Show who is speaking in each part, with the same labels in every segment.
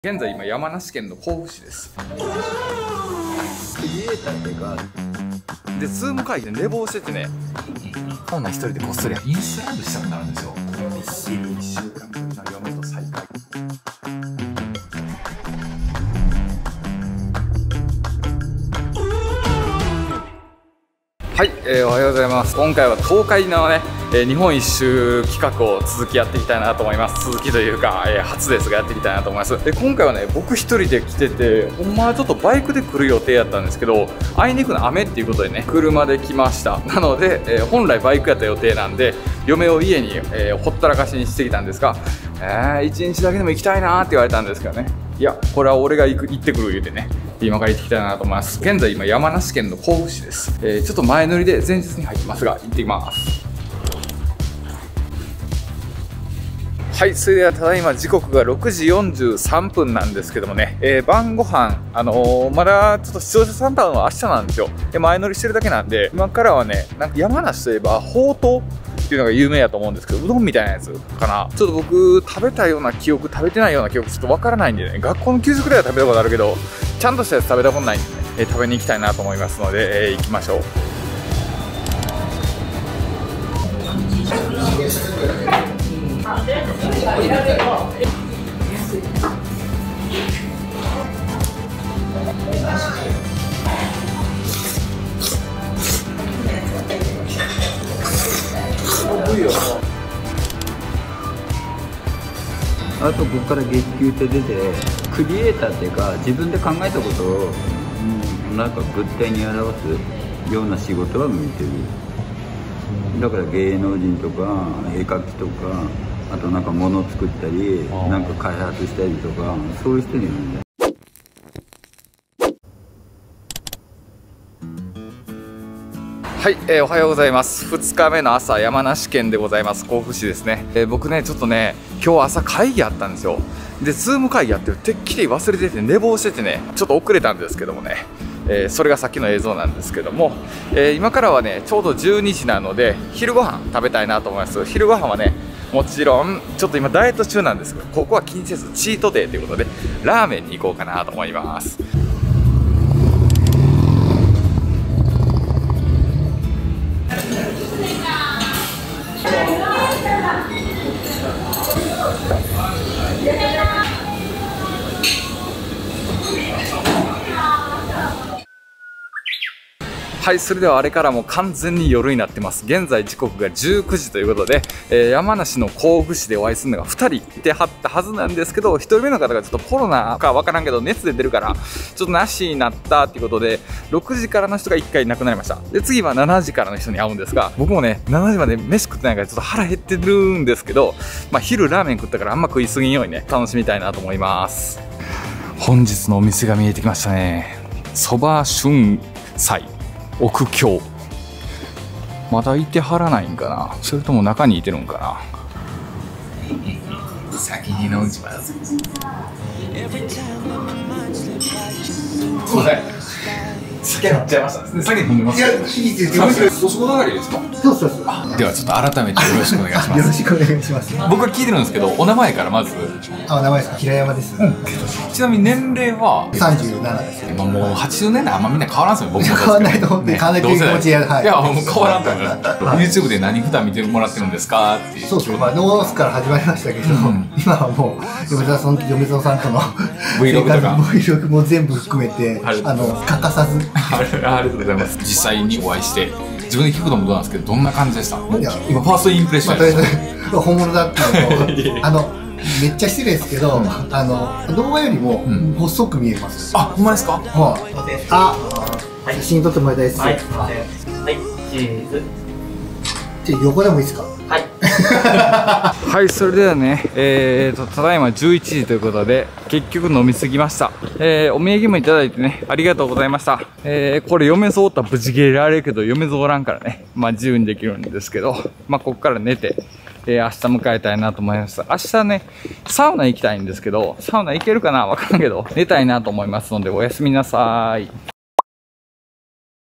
Speaker 1: 現在今山梨県の甲府市です。でズーム会議で寝坊しててね、こんな一人でこっそりインスタライブしたくなるんですよ。1週間ぶりの嫁と再会。はい、おはようございます。今回は東海のね、日本一周企画を続きやっていきたいなと思います。続きというか、初ですがやっていきたいなと思います。で今回はね、僕一人で来てて、ほんまはちょっとバイクで来る予定やったんですけど、あいにくの雨っていうことでね、車で来ました。なので、本来バイクやった予定なんで、嫁を家に、ほったらかしにしてきたんですが、1日だけでも行きたいなーって言われたんですけどね、いや、これは俺が行ってくる言うてね、今から行ってきたいなと思います。現在今山梨県の甲府市です。ちょっと前乗りで前日に入ってますが、行ってきます。はい、それではただいま時刻が6時43分なんですけどもね、晩ご飯まだちょっと視聴者さんと会うのは明日なんですよ。で前乗りしてるだけなんで、今からはね、なんか山梨といえばほうとうっていうのが有名やと思うんですけど、うどんみたいなやつかな。ちょっと僕食べたような記憶、食べてないような記憶ちょっとわからないんでね、学校の給食では食べたことあるけど、ちゃんとしたやつ食べたことないんでね、食べに行きたいなと思いますので、行きましょう。
Speaker 2: あとここから月給って出て、クリエイターっていうか自分で考えたことを、なんか物体に表すような仕事は向いてる。だから芸能人とか絵描きとか、あとなんか物作ったりなんか開発したりとか、そういう人にいるんだよ。
Speaker 1: はい、おはようございます。2日目の朝、山梨県でございます。甲府市ですね。僕ね、ちょっとね、今日朝会議あったんですよ。で、ズーム会議やってるてっきり忘れてて寝坊しててね、ちょっと遅れたんですけどもね、それがさっきの映像なんですけども、今からはね、ちょうど12時なので、昼ご飯食べたいなと思います。昼ご飯はね、もちろん、ちょっと今ダイエット中なんですけど、ここは気にせずチートデーということで、ラーメンに行こうかなと思います。はい、それではあれからもう完全に夜になってます。現在時刻が19時ということで、山梨の甲府市でお会いするのが2人いてはったはずなんですけど、1人目の方がちょっとコロナかわからんけど熱出てるからちょっとなしになったっていうことで、6時からの人が1回亡くなりました。で次は7時からの人に会うんですが、僕もね7時まで飯食ってないからちょっと腹減ってるんですけど、昼ラーメン食ったからあんま食いすぎんようにね楽しみたいなと思います。本日のお店が見えてきましたね。そば春菜奥京。まだいてはらないんかな、それとも中にいてるんかな。先にのうちまだすいません、酒飲っちゃいました。酒飲んでます。いや、いいですよ。お仕事係ですか？そうそうそう。ではちょっと改めてよろしくお願いします。
Speaker 2: よろしくお願いします。
Speaker 1: 僕は聞いてるんですけど、お名前からまず。
Speaker 2: 名前ですか？平山です。
Speaker 1: ちなみに年齢は
Speaker 2: 37です。
Speaker 1: もう80年代あんまみんな変わらんすよ、僕も。
Speaker 2: 変わらないと思って、変わらないという気持ちで、はい。
Speaker 1: いや、もう変わらんと思います。YouTube で何普段見てもらってるんですかっていう。
Speaker 2: そうですね。ノースから始まりましたけど、今はもう嫁澤さんとの
Speaker 1: Vlog とか
Speaker 2: Vlog も全部含めて欠かさず。
Speaker 1: ありがとうございます。実際にお会いして自分で聞くのもどうなんですけど、どんな感じでした？もう今ファーストインプレッションです。
Speaker 2: 本物だったのと、めっちゃ失礼ですけど、動画よりも細く見えます。
Speaker 1: あ、ほんまですか？
Speaker 2: はい。写真撮ってもらいたいです。はい。チーズ。横でもいいですか？はい。
Speaker 1: はい、それではね、ただいま11時ということで、結局飲み過ぎました。お土産もいただいてね、ありがとうございました。これ嫁ぞおったら無事切れられるけど、嫁ぞおらんからね、自由にできるんですけど、ここから寝て、明日迎えたいなと思います。明日ね、サウナ行きたいんですけど、サウナ行けるかなわからんけど、寝たいなと思いますので、おやすみなさい。は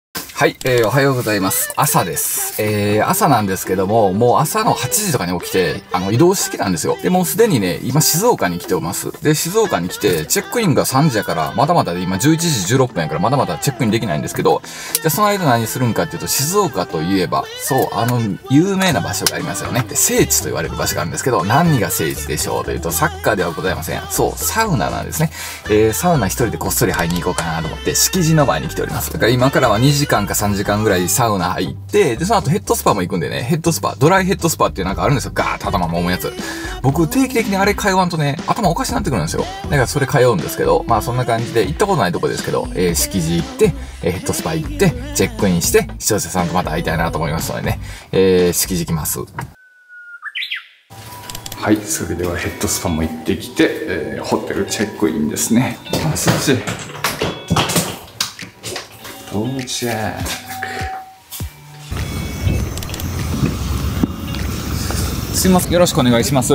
Speaker 1: はい、おはようございます。朝です。朝なんですけども、もう朝の8時とかに起きて、移動してきたんですよ。で、もうすでにね、今静岡に来ておます。で、静岡に来て、チェックインが3時やから、まだまだで今11時16分やから、まだまだチェックインできないんですけど、じゃあその間何するんかっていうと、静岡といえば、そう、有名な場所がありますよね。で、聖地と言われる場所があるんですけど、何が聖地でしょうというと、サッカーではございません。そう、サウナなんですね。サウナ一人でこっそり入りに行こうかなと思って、敷地の前に来ております。だから今からは2時間か3時間ぐらいサウナ入って、で、その後ヘッドスパも行くんでね、ヘッドスパ、ドライヘッドスパっていうなんかあるんですよ。ガーッと頭もむやつ。僕定期的にあれ通わんとね、頭おかしになってくるんですよ。だからそれ通うんですけど、まあそんな感じで行ったことないとこですけど、敷地行って、ヘッドスパ行って、チェックインして、視聴者さんとまた会いたいなと思いますのでね、敷地行きます。はい、それではヘッドスパも行ってきて、ホテルチェックインですね。そっち。到着。すいません、よろしくお願いします。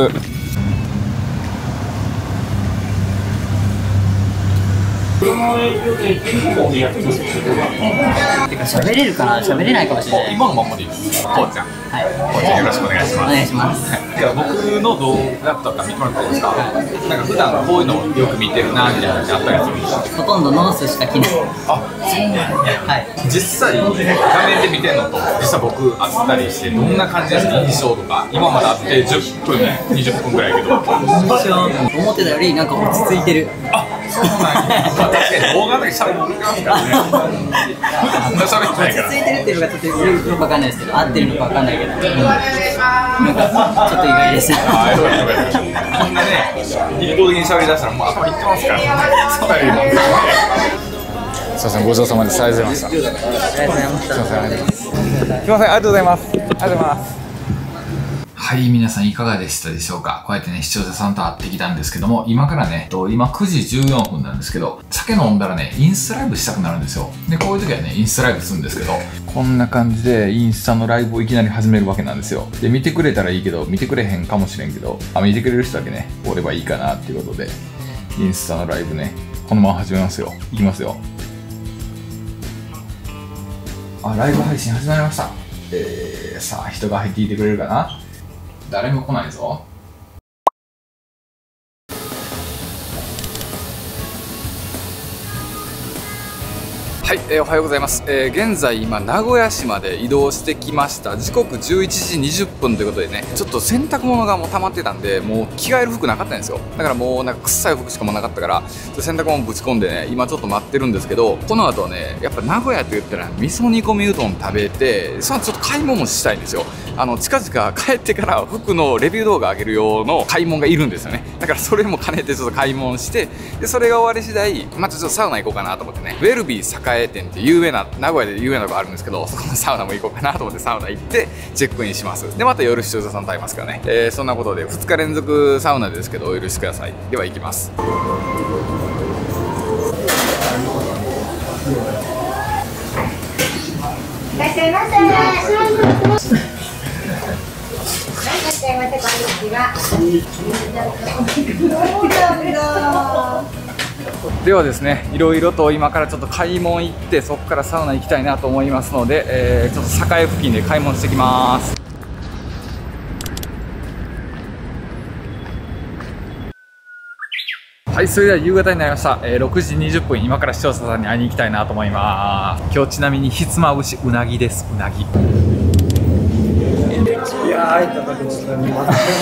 Speaker 3: 喋れるかな、喋れないかもしれない。
Speaker 1: 今のままでいいです。こうちゃん。
Speaker 3: はい。
Speaker 1: こうちゃんよろしくお願いします。
Speaker 3: お願いします。
Speaker 1: いや、僕の動画とか見てもらっていいですか。なんか普段こういうのをよく見てるなみたいなのってあったりするんですか。
Speaker 3: ほとんどノースしか着ない。
Speaker 1: あ、そうなんや。はい。実際画面で見てるのと実際僕会ったりしてどんな感じですか、印象とか。今まで会って10分20分ぐらいやけど。
Speaker 3: 思ってたよりなんか落ち着いてる。
Speaker 1: あ、そうなんや。確かに動画だけ喋ってますからね。喋ってないから。
Speaker 3: 落ち着いてるっていうのがちょっとよくわかんないですけど、合ってるのかわかんないけど、なんかちょっと意外でした。
Speaker 1: あ、よかったよかった。こんなね、一方的に喋り出したらもう頭いってますからね。そうだよ。すいません、ごちそうさまです。ありがとうございました。
Speaker 3: ありがとうございました。
Speaker 1: すいません、ありがとうございます。すいません、ありがとうございます。ありがとうございます。はい、皆さんいかがでしたでしょうか。こうやってね、視聴者さんと会ってきたんですけども、今からね、今9時14分なんですけど、酒飲んだらね、インスタライブしたくなるんですよ。で、こういう時はね、インスタライブするんですけど、こんな感じでインスタのライブをいきなり始めるわけなんですよ。で、見てくれたらいいけど、見てくれへんかもしれんけど、見てくれる人だけね、おればいいかなっていうことで、インスタのライブね、このまま始めますよ。いきますよ。ライブ配信始まりました。さあ、人が入っていてくれるかな。誰も来ないぞ。はい、おはようございます。現在今名古屋市まで移動してきました。時刻11時20分ということでね、ちょっと洗濯物がもう溜まってたんで、もう着替える服なかったんですよ。だからもうなんか臭い服しかもなかったから、洗濯物ぶち込んでね、今ちょっと待ってるんですけど、この後ね、やっぱ名古屋と言ったら味噌煮込みうどん食べて、その後ちょっと買い物もしたいんですよ。近々帰ってから服のレビュー動画上げる用の買い物がいるんですよね。だからそれも兼ねてちょっと買い物して、でそれが終わり次第、またちょっとサウナ行こうかなと思ってね、ウェルビー栄店って有名な、名古屋で有名なとこあるんですけど、そこのサウナも行こうかなと思ってサウナ行ってチェックインします。でまた夜視聴者さんと会いますからね。そんなことで2日連続サウナですけどお許しください。では行きます。
Speaker 4: いらっしゃいませ。いらっしゃいませ。こんにちは。
Speaker 1: ではですね、いろいろと今からちょっと買い物行ってそこからサウナ行きたいなと思いますので、ちょっと栄付近で買い物してきます。はい、それでは夕方になりました。6時20分、今から視聴者さんに会いに行きたいなと思います。今日ちなみにひつまぶしうなぎです。うなぎ。
Speaker 5: いやー、いただきます。
Speaker 1: 開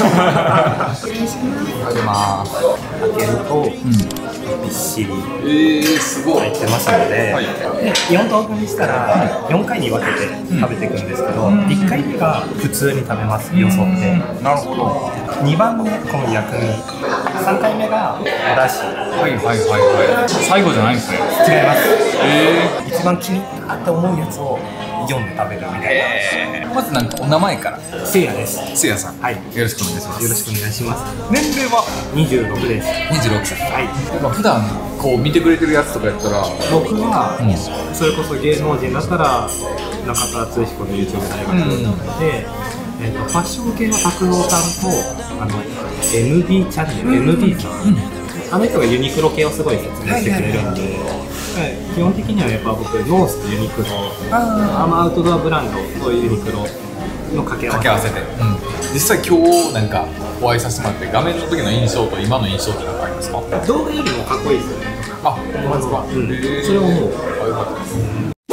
Speaker 1: けます。
Speaker 5: 開けると、びっしり
Speaker 1: すごい
Speaker 5: 入ってますので、
Speaker 1: はい、
Speaker 5: で4等分にしたら4回に分けて食べていくんですけど、1回目が普通に食べます、よそって。
Speaker 1: なるほど。
Speaker 5: 2番目、この薬味。3回目がおだし。
Speaker 1: はいはいはいはい。最後じゃないんですね。
Speaker 5: 違います。一番気に入ったって思うやつを読んで食べるみたいな。
Speaker 1: まずなんかお名前から。
Speaker 5: せいやです。
Speaker 1: せいやさん。
Speaker 5: はい。
Speaker 1: よろしくお願いします。
Speaker 5: よろしくお願いします。
Speaker 1: 年齢は
Speaker 5: 26です。
Speaker 1: 26歳。
Speaker 5: はい。
Speaker 1: 普段こう見てくれてるやつとかやったら、
Speaker 5: 僕は、それこそ芸能人だったら中田敦彦の YouTube 大学で、ファッション系の拓郎さんとMB チャンネル、MB さんあの人がユニクロ系をすごい説明してくれるんで、基本的にはやっぱ僕ノースとユニクロ、アウトドアブランドとユニクロの掛け合わせて、
Speaker 1: 実際今日なんかお会いさせてもらって画面の時の印象と今の印象って何かありますか？
Speaker 5: 動画よりもかっこいいですよね。
Speaker 1: あ、まずは、
Speaker 5: それを思う。
Speaker 1: よかったです。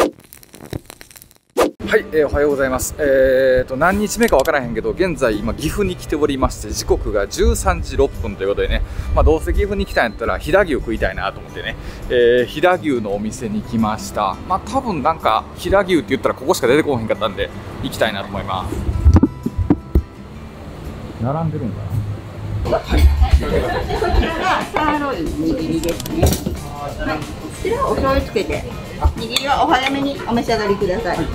Speaker 1: はい、おはようございます。何日目か分からへんけど、現在今岐阜に来ておりまして、時刻が13時6分ということでね、どうせ岐阜に来たんやったら飛騨牛食いたいなと思ってね、飛騨牛のお店に来ました。多分なんか飛騨牛って言ったらここしか出てこへんかったんで行きたいなと思います。並んでるんだな。はい。
Speaker 6: サーロイン握りですね。はい。こちらお醤油つけて、握りはお早めにお召し上がりください。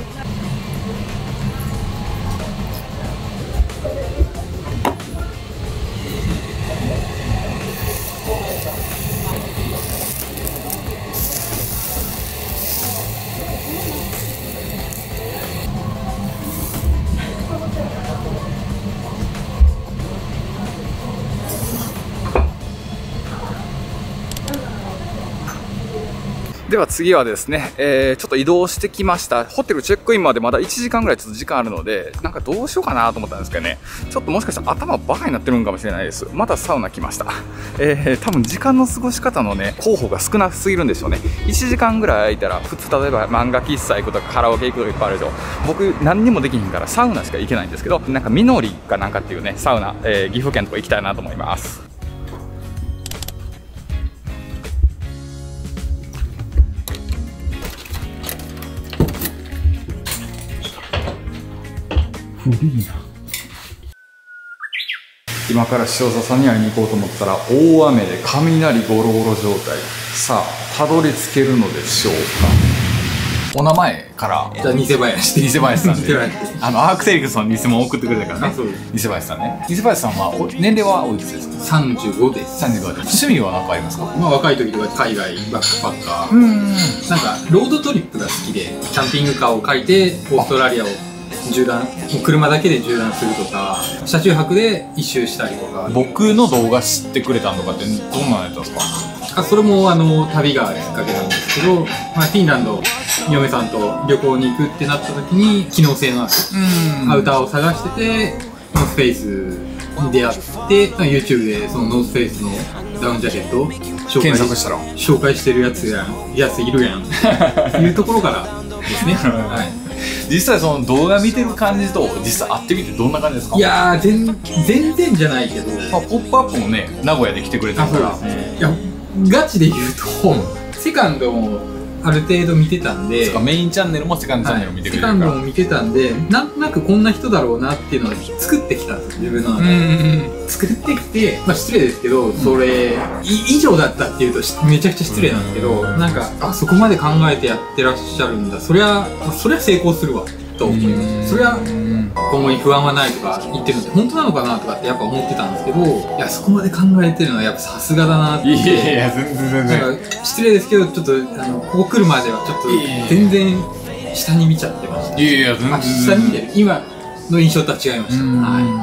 Speaker 1: では次はですね、ちょっと移動してきました。ホテルチェックインまでまだ1時間ぐらいちょっと時間あるので、なんかどうしようかなと思ったんですけどね、ちょっともしかしたら頭バカになってるんかもしれないです。またサウナ来ました。多分時間の過ごし方のね、候補が少なすぎるんでしょうね。1時間ぐらい空いたら、普通例えば漫画喫茶行くとかカラオケ行くとかいっぱいあるでしょ。僕何にもできひんからサウナしか行けないんですけど、なんかみのりかなんかっていうね、サウナ、岐阜県とか行きたいなと思います。今から塩笹に会いに行こうと思ったら大雨で雷ゴロゴロ状態。さあたどり着けるのでしょうか。お名前から
Speaker 7: じゃあ偽林
Speaker 1: 偽林さんでアークテリクスの偽物送ってくれたからね。偽林さんね。偽林さんは年齢はおいくつですか
Speaker 7: ？35です。
Speaker 1: 35です。趣味は何かありますか？
Speaker 7: 若い時とか海外バックパッカー、なんかロードトリップが好きで、キャンピングカーを借りてオーストラリアを縦断、もう車だけで縦断するとか、車中泊で一周したりとか。
Speaker 1: 僕の動画知ってくれたのとかってどんなやつですか？
Speaker 7: それも旅がきっかけなんですけど、フィンランド嫁さんと旅行に行くってなった時に機能性のあるアウターを探してて、ノースフェイスに出会って、YouTube でそのノースフェイスのダウンジャケットを紹介してるやついるやんっていうところからですね。はい。
Speaker 1: 実際その動画見てる感じと実際会ってみてどんな感じですか？
Speaker 7: いやー全然じゃないけど、
Speaker 1: ポップアップもね名古屋で来てくれてるから。
Speaker 7: そうですね。いやガチで言うと、セカンドもある程度見てたんで、
Speaker 1: メインチャンネルもセカンドチャンネルを見てくれてるから、
Speaker 7: セカンドも見てたんで、なんとなくこんな人だろうなっていうのを作ってきたんですよ、自分の中で。作ってきて、失礼ですけど、それ以上だったっていうとめちゃくちゃ失礼なんですけど、なんかそこまで考えてやってらっしゃるんだ、そりゃ成功するわと思いました。そりゃ今後に不安はないとか言ってるのって本当なのかなとかってやっぱ思ってたんですけど、いやそこまで考えてるのはやっぱさすがだなって。
Speaker 1: いや全然
Speaker 7: なんか失礼ですけど、ちょっとここ来るまではちょっと全然下に見ちゃってました。
Speaker 1: いや全然
Speaker 7: 下に見てる、今の印象とは違いました。はい。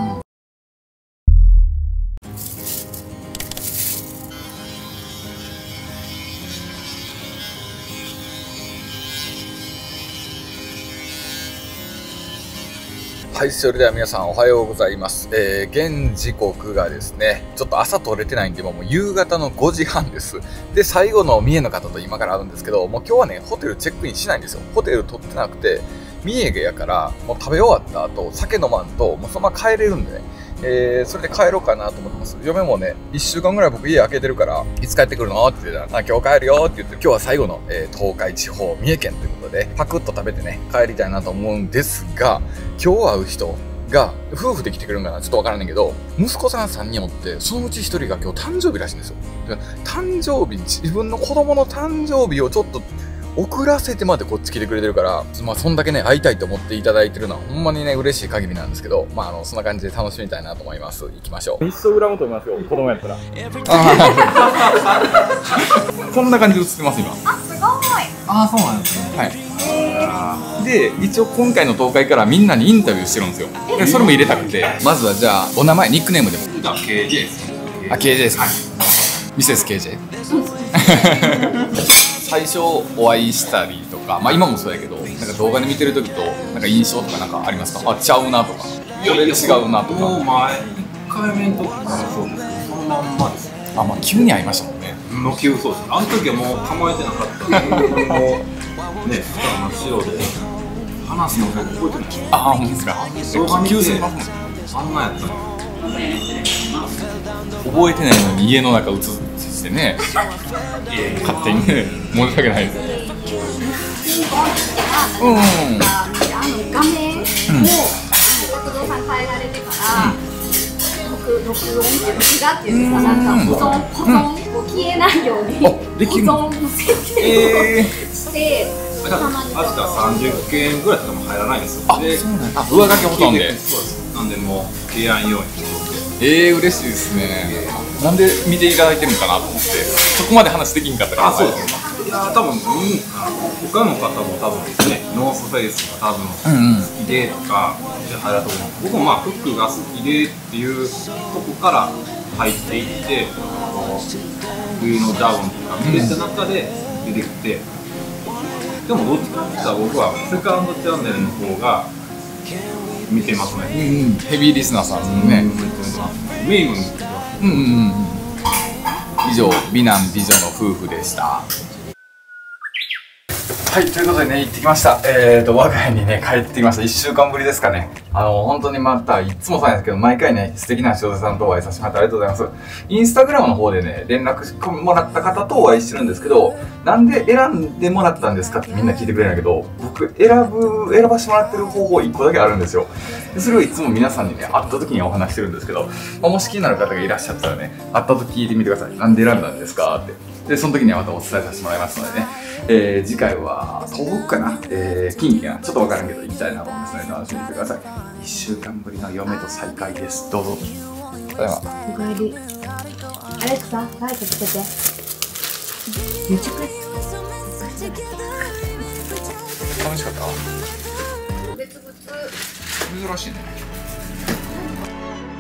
Speaker 1: はい、それでは皆さんおはようございます。現時刻がですね、ちょっと朝撮れてないんで、もう夕方の5時半です。で、最後の三重の方と今から会うんですけど、もう今日はね、ホテルチェックインしないんですよ。ホテル取ってなくて、三重やから、もう食べ終わった後、酒飲まんと、もうそのまま帰れるんでね、それで帰ろうかなと思ってます。嫁もね、1週間ぐらい僕家開けてるから、いつ帰ってくるのって言ってたら、今日帰るよって言って、今日は最後の、東海地方、三重県ということで、パクッと食べてね、帰りたいなと思うんですが、今日会う人が、夫婦で来てくれるんかなちょっとわからないけど、息子さん3人おって、そのうち1人が今日誕生日らしいんですよ。誕生日、自分の子供の誕生日をちょっと、遅らせてまでこっち来てくれてるから、そんだけね、会いたいと思っていただいてるのは、ほんまにね、嬉しい限りなんですけど、そんな感じで楽しみたいなと思います。行きましょう。インスタグラム撮りますよ、子供やったら。こんな感じで映ってます、今。
Speaker 6: あ、すごい。
Speaker 7: そうなんですね。
Speaker 1: はい。で、一応今回の東海からみんなにインタビューしてるんですよ。で、それも入れたくて、まずはじゃあ、お名前、ニックネームでも。
Speaker 7: KJ です。
Speaker 1: KJ です。 ミセス KJ 最初お会いしたりとか、まあ今もそうやけど、なんか動画で見てる時となんか印象とかなんかありますか？あ、ちゃうなとか、これ違うなとか。
Speaker 5: もう前1回目の時からそうですけど、そのまんまですね。
Speaker 1: あ、まあ急に会いましたもんね。
Speaker 5: 急そうですね。あの時はもう構えてなかったんで、もうね、真っ白で話すのが覚えてない。
Speaker 1: あ、ほんですか。急すぎますもん。
Speaker 5: あんなやったの。
Speaker 1: 覚えてないのに家の中映してね、勝手にね、申し訳ないです。
Speaker 4: 画面を不動産変えられてから、録画っていうか、なんか保存を消えないように保存の設定をして、
Speaker 5: 確か30件ぐらいしか入らないんですよ。
Speaker 1: あ、そうなんだ。上書き保存で。
Speaker 5: そうです。なんでもう消えないように。
Speaker 1: 嬉しいですね。なんで見ていただいてるのかなと思って、そこまで話できんかったから。
Speaker 5: あ、そうですね。いや多分、他の方も多分ですね、ノースフェイスが多分好きでとかで入られたと思う。僕もまあフックが好きでっていうとこから入っていって、冬のダウンとか見てた中で出てきて、でもどっちかって言ったら僕はセカンドチャンネルの方が見てますね。
Speaker 1: ヘビーリスナーさんですね。
Speaker 5: メインも見てます。
Speaker 1: 以上、美男美女の夫婦でした。はい、ということでね、行ってきました。我が家にね、帰ってきました。1週間ぶりですかね。本当にまた、いつもそうなんですけど、毎回ね、素敵な塩瀬さんとお会いさせてもらってありがとうございます。インスタグラムの方でね、連絡もらった方とお会いしてるんですけど、なんで選んでもらったんですかってみんな聞いてくれるんだけど、僕、選ばせてもらってる方法1個だけあるんですよ。でそれをいつも皆さんにね、会った時にお話してるんですけど、もし気になる方がいらっしゃったらね、会った時聞いてみてください。なんで選んだんですかって。で、その時にはまたお伝えさせてもらいますのでね、次回は東北かな、近畿かな、ちょっとわからんけど行きたいなと思いますので楽しみにしてください。1週間ぶりの嫁と再会です。どうぞ。ただいま。
Speaker 4: おかえり。アレクサ、ライトつけて。めちゃくちゃ
Speaker 1: 楽しかった？珍しいね。